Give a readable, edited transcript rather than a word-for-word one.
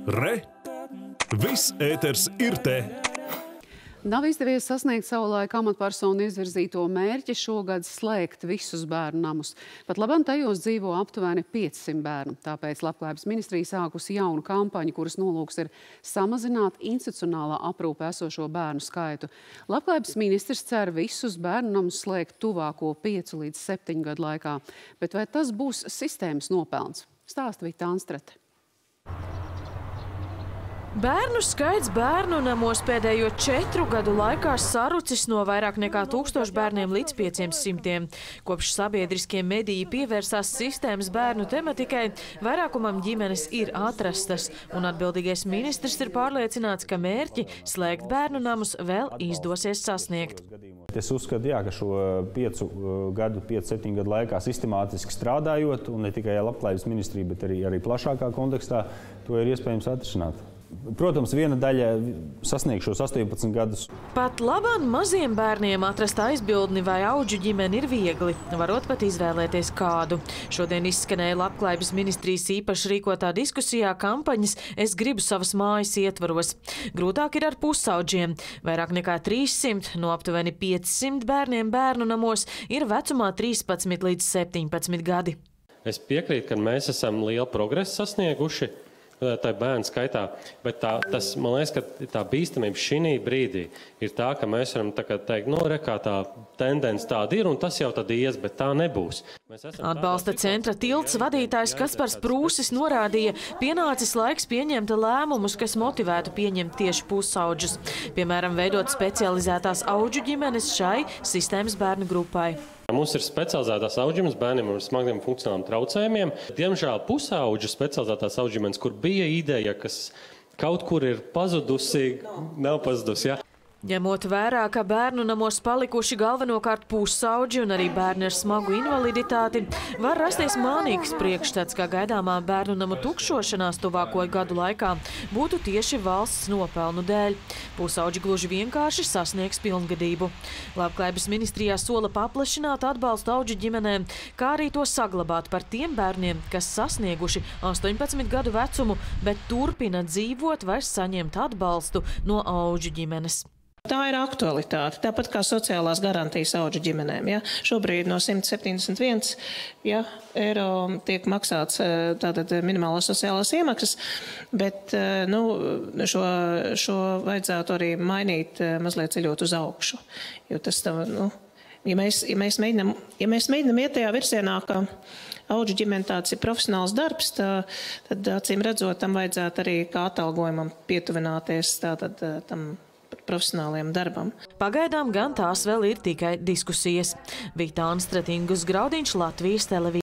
Re! Viss ēters ir te! Nav izdevies sasniegt savulaik amatpersonu izvirzīto mērķi šogad slēgt visus bērnu namus. Pat labam tajos dzīvo aptuveni 500 bērnu. Tāpēc Labklājības ministrija sākusi jaunu kampaņu, kuras nolūks ir samazināt institucionālā aprūpē esošo bērnu skaitu. Labklājības ministrs cer visus bērnu namus slēgt tuvāko 5 līdz 7 gadu laikā. Bet vai tas būs sistēmas nopelns? Stāsta Vita Anstrate. Bērnu skaits bērnu namos pēdējo 4 gadu laikā sarucis no vairāk nekā 1000 bērniem līdz 500. Kopš sabiedriskie mediji pievērsās sistēmas bērnu tematikai, vairākumam ģimenes ir atrastas, un atbildīgais ministrs ir pārliecināts, ka mērķi slēgt bērnu namus vēl izdosies sasniegt. Es uzskatu, ka šo 5-7 gadu laikā sistemātiski strādājot, un ne tikai Labklājības ministrija, bet arī plašākā kontekstā, to ir iespējams atrisināt. Protams, viena daļa sasniegš šos 18 gadus. Pat labāk maziem bērniem atrast aizbildni vai audžu ģimeni ir viegli, varot pat izvēlēties kādu. Šodien izskanēja Labklājības ministrijas īpaši rīkotā diskusijā kampaņas "Es gribu savas mājas" ietvaros. Grūtāk ir ar pusaudžiem. Vairāk nekā 300 no aptuveni 500 bērniem bērnu namos ir vecumā 13 līdz 17 gadi. Es piekrītu, ka mēs esam lielu progresu sasnieguši tā bērnu skaitā, bet man liekas, ka tā bīstamība šī brīdī ir tā, ka mēs varam teikt, kā tā tendence tāda ir, un tas jau tad ies, bet tā nebūs. Atbalsta centra Tilts vadītājs Kaspars Prūsis norādīja, pienācis laiks pieņemt lēmumus, kas motivētu pieņemt tieši pusaudžus. Piemēram, veidot specializētās audžu ģimenes šai sistēmas bērnu grupai. Mums ir specializētās audžu bērniem ar smagiem funkcionāliem traucējumiem. Diemžēl pusaudžu specializētās audžu ģimenes, kur bija ideja, kas kaut kur ir pazudusi, nav pazudusi. Ja? Ņemot vērā, ka bērnu namos palikuši galvenokārt pusauģi un arī bērni ar smagu invaliditāti, var rasties mānīgs priekšstats, ka gaidāmā bērnu namu tukšošanās tuvāko gadu laikā būtu tieši valsts nopelnu dēļ. Pusauģi gluži vienkārši sasniegs pilngadību. Labklājības ministrijā sola paplašināt atbalstu audžu ģimenēm, kā arī to saglabāt par tiem bērniem, kas sasnieguši 18 gadu vecumu, bet turpina dzīvot vai saņemt atbalstu no audžu ģimenes. Tā ir aktualitāte, tāpat kā sociālās garantijas audžu ģimenēm. Ja? Šobrīd no 171 eiro tiek maksāts tātad minimālās sociālās iemaksas, bet šo vajadzētu arī mainīt, mazliet ceļot uz augšu. Jo tas, ja mēs mēģinam iet tajā virzienā, ka audžu ģimene tāds ir profesionāls darbs, tad acīm redzot, tam vajadzētu arī kā atalgojumam pietuvināties tam profesionāliem darbam. Pagaidām gan tās vēl ir tikai diskusijas. Vita Anstrate, Ingus Graudiņš, Latvijas televīzija.